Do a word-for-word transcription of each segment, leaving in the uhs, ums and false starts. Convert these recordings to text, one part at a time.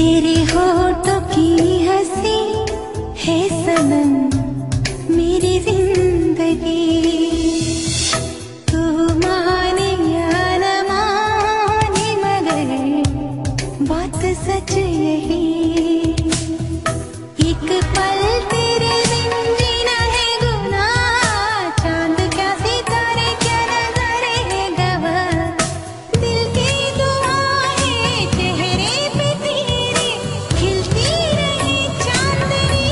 तेरे होठों की हंसी है सनम मेरी जिंदगी। तू माने या न माने मगर बात सच यही। एक पल तेरे बिन जीना है गुनाह, चांद क्या सितारे क्या नजारे है गवाह। दिल की दुआ है चेहरे पे तेरे खिलती रहे चांदनी।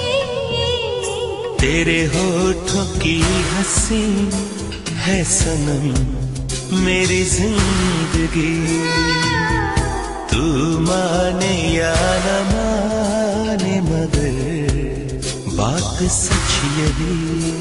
तेरे होठों की हंसी है सनम मेरी जिंदगी। तू माने या न माने मगर बात सच यही।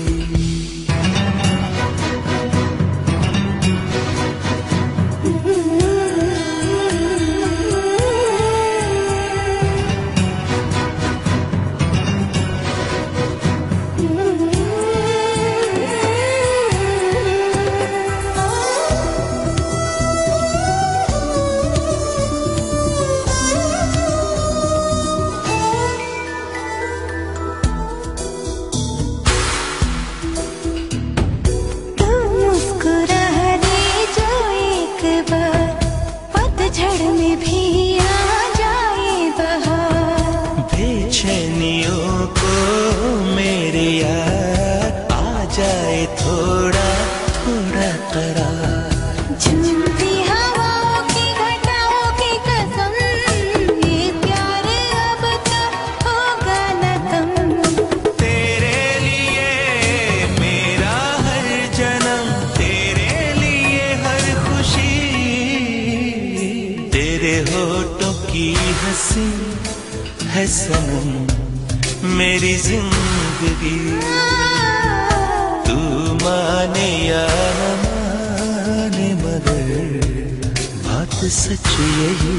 झड़ में भी आ जाए बहार, बेचैनियों को मेरे यार आ जाए थोड़ा थोड़ा करार। झूमती हवाओं की घटाओं की कसम, ये प्यार अब तो होगा न कम। तेरे लिए मेरा हर जन्म, तेरे लिए हर खुशी। तेरे होठों की हंसी है सनम मेरी जिंदगी। तू माने या न माने मगर बात सच यही।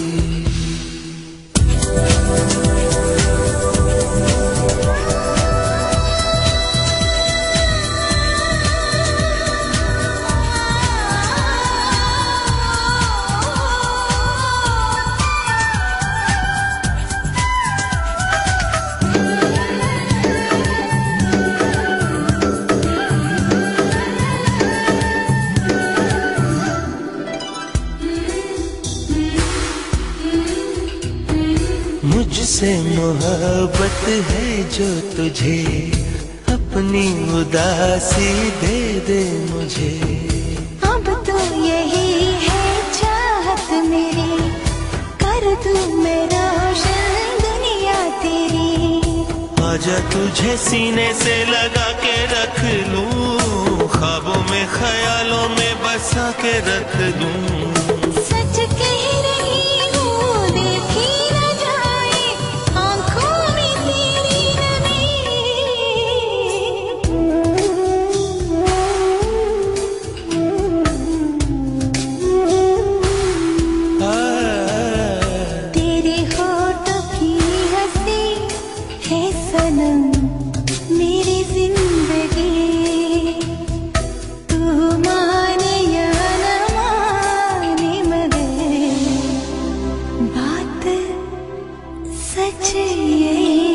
मुझसे मोहब्बत है जो तुझे, अपनी उदासी दे दे मुझे। अब तो यही है चाहत मेरी, कर दूं मैं रोशन दुनिया तेरी। आजा तुझे सीने से लगा के रख लूं, ख्वाबों में ख्यालों में बसा के रख दूं। सच कह रही हूँ देखी न जाए आंखों में तेरी नमी। तेरे होठों की हंसी है सनम मेरी जिंदगी। तू माने या न माने मगर बात सच यही।